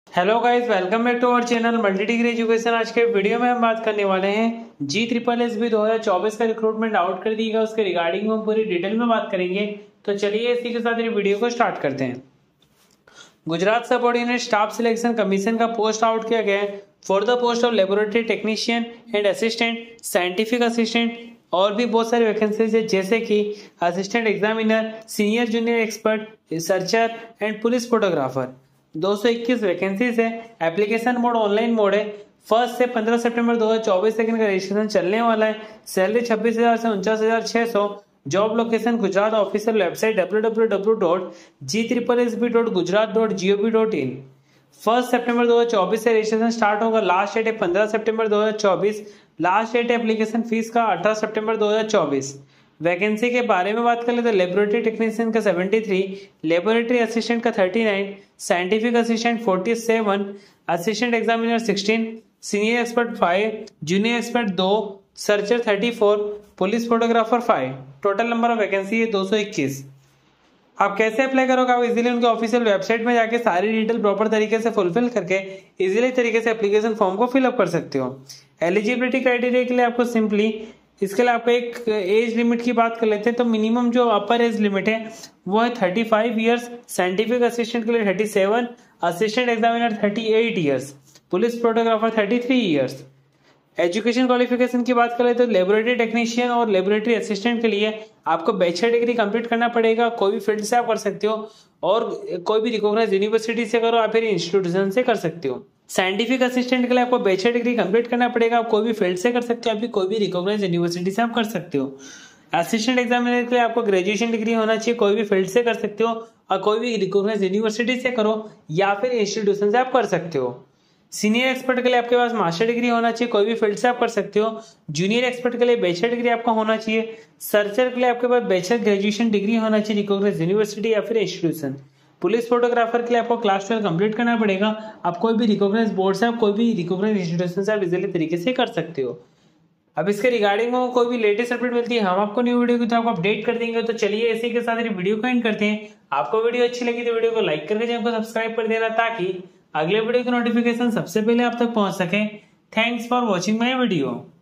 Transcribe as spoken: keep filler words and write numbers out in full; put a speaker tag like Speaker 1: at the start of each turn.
Speaker 1: Hello guys, welcome back to our channel multi degree education. आज के video में हम बात करने वाले हैं जी ट्रिपल एस बी दो हज़ार चौबीस का रिक्रूटमेंट आउट कर दिया गया, उसके रिगार्डिंग हम पूरी डिटेल में बात करेंगे। तो चलिए इसी के साथ ये वीडियो को स्टार्ट करते हैं। Gujarat subordinate staff selection commission का पोस्ट आउट किया गया है for the post of laboratory technician and assistant, scientific assistant और भी बहुत सारी वैकेंसीज है, जैसे कि assistant examiner, senior junior expert, researcher and police photographer. दो सौ इक्कीस वैकेंसीज है। एप्लीकेशन मोड ऑनलाइन मोड है। फर्स्ट से पंद्रह सितंबर दो हज़ार चौबीस तक इनका रजिस्ट्रेशन चलने वाला है। सैलरी छब्बीस हजार से उनचास हजार छह सौ। Job location Gujarat. Official website W W W dot G triple S B dot Gujarat dot G O V dot in. First सितंबर दो हज़ार चौबीस से रजिस्ट्रेशन स्टार्ट होगा। लास्ट डेट है पंद्रह सितंबर दो हज़ार चौबीस। लास्ट डेट है एप्लीकेशन फीस का अठारह सितंबर दो हज़ार चौबीस। वैकेंसी के बारे में बात कर ले तो लेबोरेटरी टेक्नीशियन का तिहत्तर, लेबोरेटरी असिस्टेंट का उनतालीस, साइंटिफिक असिस्टेंट सैंतालीस, असिस्टेंट एग्जामिनर सोलह, सीनियर एक्सपर्ट पाँच, जूनियर एक्सपर्ट दो, सर्चर चौंतीस, पुलिस फोटोग्राफर पाँच। टोटल नंबर ऑफ वैकेंसी है दो सौ इक्कीस। आप कैसे अप्लाई करोगे? आप इजीली उनके ऑफिशियल वेबसाइट में जाके सारी डिटेल प्रॉपर तरीके से फुलफिल करके इजीली तरीके से एप्लीकेशन फॉर्म को फिलअप कर सकते हो। एलिजिबिलिटी क्राइटेरिया के लिए आपको सिंपली इसके लिए आपको एक एज लिमिट की बात कर लेते हैं। तो मिनिमम जो अपर एज लिमिट है वो है पैंतीस इयर्स, साइंटिफिक असिस्टेंट के लिए सैंतीस, असिस्टेंट एग्जामिनर अड़तीस इयर्स, पुलिस फोटोग्राफर तैंतीस इयर्स। एजुकेशन क्वालिफिकेशन की बात करें तो लेबोरेटरी टेक्नीशियन और लेबोरेटरी असिस्टेंट के लिए आपको बैचलर डिग्री कंप्लीट करना पड़ेगा। कोई भी फील्ड से आप कर सकते हो और कोई भी रिकॉग्नाइज्ड यूनिवर्सिटी से करो या फिर इंस्टीट्यूशन से कर सकते हो। साइंटिफिक असिस्टेंट के लिए आपको बैचलर डिग्री कंप्लीट करना पड़ेगा। आप कोई भी फील्ड से कर सकते हो, आप भी कोई भी रिकॉग्नाइज्ड यूनिवर्सिटी से आप कर सकते हो। असिस्टेंट एग्जामिनर के लिए आपको ग्रेजुएशन डिग्री होना चाहिए, कोई भी फील्ड से कर सकते हो और कोई भी रिकॉग्नाइज्ड यूनिवर्सिटी से करो या फिर इंस्टीट्यूशन से आप कर सकते हो। सीनियर एक्सपर्ट के लिए आपके पास मास्टर डिग्री होना चाहिए, कोई भी फील्ड से आप कर सकते हो। जूनियर एक्सपर्ट के लिए बैचलर डिग्री आपका होना चाहिए। सर्चर के लिए आपके पास बैचलर ग्रेजुएशन डिग्री होना चाहिए रिकॉग्नाइज्ड यूनिवर्सिटी या फिर इंस्टीट्यूशन। पुलिस फोटोग्राफर के लिए आपको क्लास ट्वेल्व कंप्लीट करना पड़ेगा। आप कोई भी रिकॉग्नाइज्ड बोर्ड से, आप कोई भी रिकॉग्नाइज्ड इंस्टीट्यूशन से आप इजीली तरीके से कर सकते हो। अब इसके रिगार्डिंग में कोई भी लेटेस्ट अपडेट मिलती है हम आपको न्यू वीडियो की तो आपको अपडेट कर देंगे। तो चलिए इसी के साथ वीडियो को एंड करते हैं। आपको वीडियो अच्छी लगी तो वीडियो को लाइक करके चैनल को सब्सक्राइब कर देना ताकि अगले वीडियो की नोटिफिकेशन सबसे पहले आप तक पहुंच सके। Thanks for watching my video.